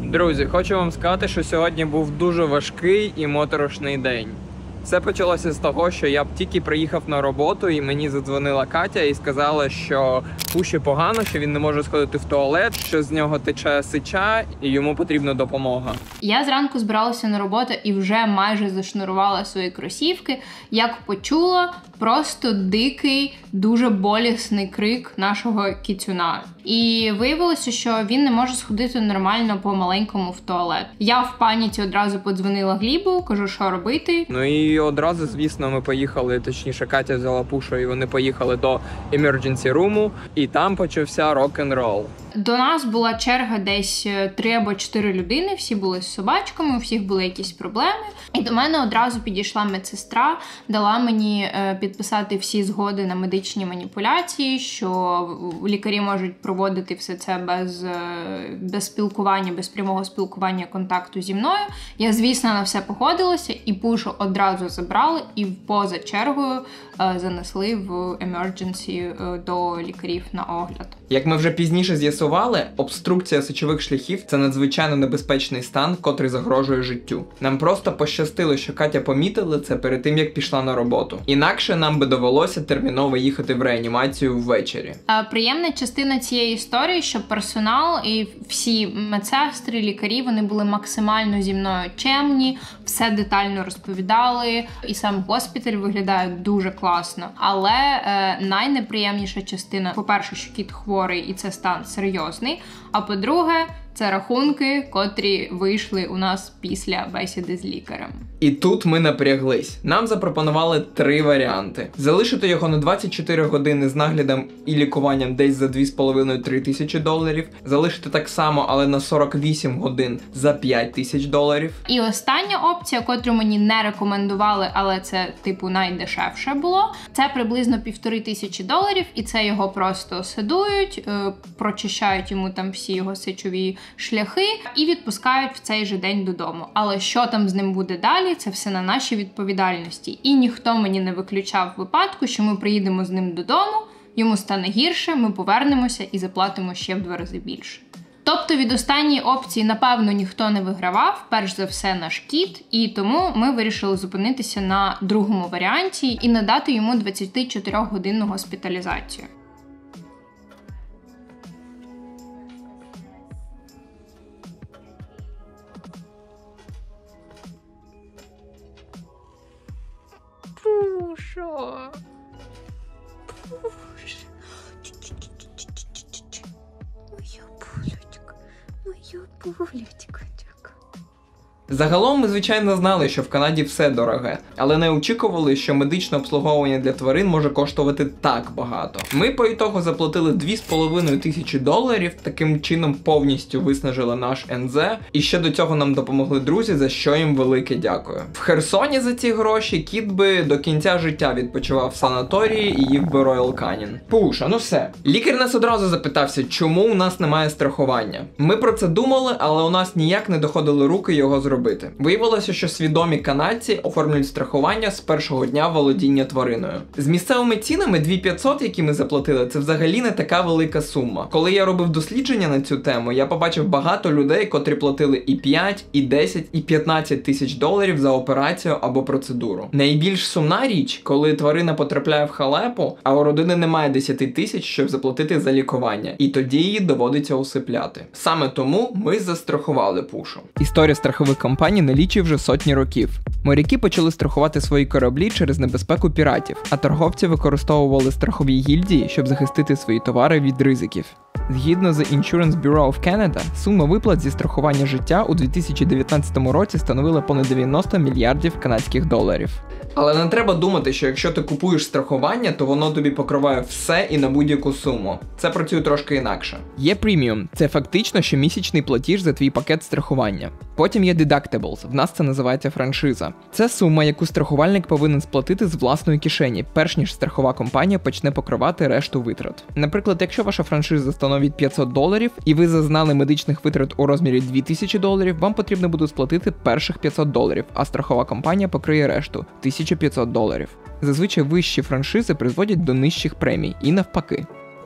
Друзі, хочу вам сказати, що сьогодні був дуже важкий і моторошний день. Все почалося з того, що я тільки приїхав на роботу і мені задзвонила Катя і сказала, що Пуші погано, що він не може сходити в туалет, що з нього тече сича і йому потрібна допомога. Я зранку збиралася на роботу і вже майже зашнурувала свої кросівки, як почула просто дикий, дуже болісний крик нашого кіцюна. І виявилося, що він не може сходити нормально по-маленькому в туалет. Я в паніці одразу подзвонила Глібу, кажу, що робити. Ну і одразу, звісно, ми поїхали, точніше, Катя взяла Пушу і вони поїхали до emergency room, і там почався рок-н-рол. До нас була черга десь 3 або 4 людини, всі були з собачками, у всіх були якісь проблеми. І до мене одразу підійшла медсестра, дала мені підписати всі згоди на медичні маніпуляції, що лікарі можуть проводити все це без спілкування, без прямого спілкування, контакту зі мною. Я, звісно, на все погодилася, і Пушу одразу забрали і поза чергою занесли в emergency до лікарів на огляд. Як ми вже пізніше з'ясували, обструкція сечових шляхів – це надзвичайно небезпечний стан, котрий загрожує життю. Нам просто пощастило, що Катя помітила це перед тим, як пішла на роботу. Інакше нам би довелося терміново їхати в реанімацію ввечері. Приємна частина цієї історії, що персонал і всі медсестри, лікарі, вони були максимально зі мною чемні, все детально розповідали, і сам госпіталь виглядає дуже класно. Але найнеприємніша частина, по-перше, що кіт хворий і це стан серйозний, а по-друге, це рахунки, котрі вийшли у нас після бесіди з лікарем. І тут ми напряглись. Нам запропонували 3 варіанти. Залишити його на 24 години з наглядом і лікуванням десь за $2,5-3 тисячі. Залишити так само, але на 48 годин за $5 тисяч. І остання опція, котру мені не рекомендували, але це типу найдешевше було, це приблизно $1,5 тисячі, і це його просто седують, прочищають йому там всі його сечові шляхи і відпускають в цей же день додому. Але що там з ним буде далі, це все на нашій відповідальності. І ніхто мені не виключав випадку, що ми приїдемо з ним додому, йому стане гірше, ми повернемося і заплатимо ще в 2 рази більше. Тобто від останньої опції, напевно, ніхто не вигравав, перш за все наш кіт, і тому ми вирішили зупинитися на другому варіанті і надати йому 24-годинну госпіталізацію. Пуша. Моя булечка, моя булечка. Загалом ми, звичайно, знали, що в Канаді все дороге, але не очікували, що медичне обслуговування для тварин може коштувати так багато. Ми по ітогу заплатили $2,5 тисячі, таким чином повністю виснажили наш НЗ, і ще до цього нам допомогли друзі, за що їм велике дякую. В Херсоні за ці гроші кіт би до кінця життя відпочивав в санаторії і їв би Royal Canin. Пуша, ну все. Лікар нас одразу запитався, чому у нас немає страхування. Ми про це думали, але у нас ніяк не доходили руки його зробити. Виявилося, що свідомі канадці оформлюють страхування з першого дня володіння твариною. З місцевими цінами $2,500, які ми заплатили, це взагалі не така велика сума. Коли я робив дослідження на цю тему, я побачив багато людей, котрі платили і 5, і 10, і 15 тисяч доларів за операцію або процедуру. Найбільш сумна річ, коли тварина потрапляє в халепу, а у родини немає 10 тисяч, щоб заплатити за лікування. І тоді її доводиться усипляти. Саме тому ми застрахували Пушу. Історія страхових компаній налічує вже сотні років. Моряки почали страхувати свої кораблі через небезпеку піратів, а торговці використовували страхові гільдії, щоб захистити свої товари від ризиків. Згідно з Insurance Bureau of Canada, сума виплат зі страхування життя у 2019 році становила понад 90 мільярдів канадських доларів. Але не треба думати, що якщо ти купуєш страхування, то воно тобі покриває все і на будь-яку суму. Це працює трошки інакше. Є преміум – це фактично щомісячний платіж за твій пакет страхування. Потім є deductibles, в нас це називається франшиза. Це сума, яку страхувальник повинен сплатити з власної кишені, перш ніж страхова компанія почне покривати решту витрат. Наприклад, якщо ваша франшиза становить $500 і ви зазнали медичних витрат у розмірі $2,000, вам потрібно буде сплатити перших $500, а страхова компанія покриє решту – $1,500. Зазвичай вищі франшизи призводять до нижчих премій і навпаки.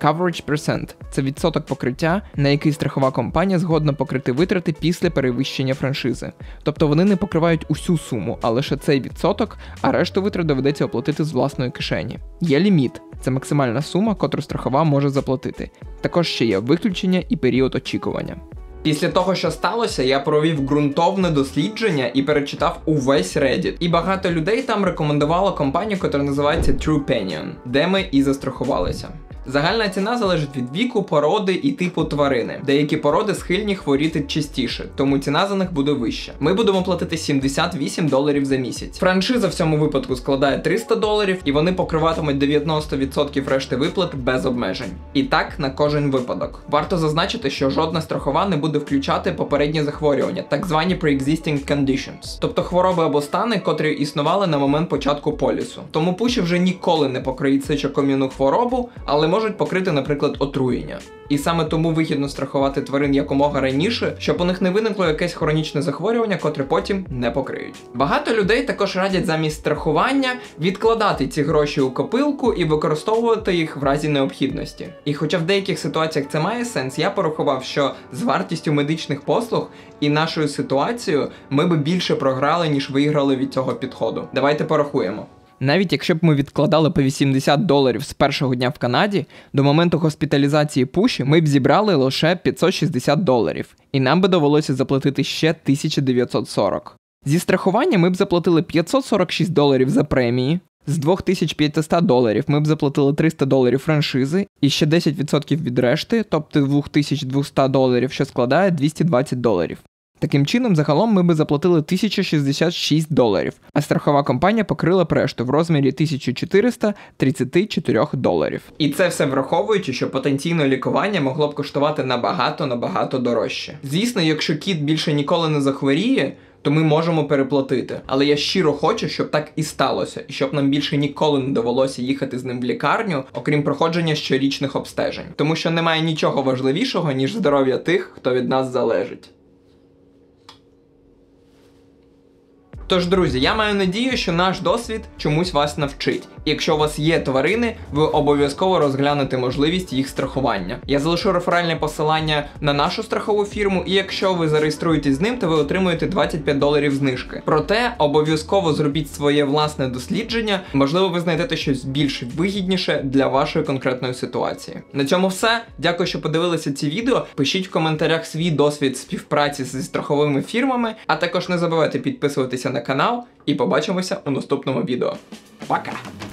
Coverage percent – це відсоток покриття, на який страхова компанія згодна покрити витрати після перевищення франшизи. Тобто вони не покривають усю суму, а лише цей відсоток, а решту витрат доведеться оплатити з власної кишені. Є ліміт – це максимальна сума, котру страхова може заплатити. Також ще є виключення і період очікування. Після того, що сталося, я провів ґрунтовне дослідження і перечитав увесь Reddit. І багато людей там рекомендувало компанію, яка називається Trupanion, де ми і застрахувалися. Загальна ціна залежить від віку, породи і типу тварини. Деякі породи схильні хворіти частіше, тому ціна за них буде вища. Ми будемо платити $78 за місяць. Франшиза в цьому випадку складає $300, і вони покриватимуть 90% решти виплат без обмежень. І так на кожен випадок. Варто зазначити, що жодна страхова не буде включати попередні захворювання, так звані pre-existing conditions, тобто хвороби або стани, котрі існували на момент початку полісу. Тому пуші вже ніколи не покриють сечокам'яну хворобу, але можуть покрити, наприклад, отруєння. І саме тому вигідно страхувати тварин якомога раніше, щоб у них не виникло якесь хронічне захворювання, котре потім не покриють. Багато людей також радять замість страхування відкладати ці гроші у копилку і використовувати їх в разі необхідності. І хоча в деяких ситуаціях це має сенс, я порахував, що з вартістю медичних послуг і нашою ситуацією ми би більше програли, ніж виграли від цього підходу. Давайте порахуємо. Навіть якщо б ми відкладали по $80 з першого дня в Канаді, до моменту госпіталізації Пуші ми б зібрали лише $560, і нам би довелося заплатити ще $1940. Зі страхування ми б заплатили $546 за премії, з $2500 ми б заплатили $300 франшизи і ще 10% від решти, тобто $2200, що складає $220. Таким чином, загалом ми би заплатили $1066, а страхова компанія покрила б решту в розмірі $1434. І це все враховуючи, що потенційне лікування могло б коштувати набагато дорожче. Звісно, якщо кіт більше ніколи не захворіє, то ми можемо переплатити. Але я щиро хочу, щоб так і сталося, і щоб нам більше ніколи не довелося їхати з ним в лікарню, окрім проходження щорічних обстежень. Тому що немає нічого важливішого, ніж здоров'я тих, хто від нас залежить. Тож, друзі, я маю надію, що наш досвід чомусь вас навчить. І якщо у вас є тварини, ви обов'язково розглянете можливість їх страхування. Я залишу реферальне посилання на нашу страхову фірму, і якщо ви зареєструєтесь з ним, то ви отримуєте $25 знижки. Проте, обов'язково зробіть своє власне дослідження, можливо, ви знайдете щось більш вигідніше для вашої конкретної ситуації. На цьому все. Дякую, що подивилися ці відео. Пишіть в коментарях свій досвід співпраці зі страховими фірмами, а також не забувайте підписуватися на канал, і побачимося у наступному відео. Пока!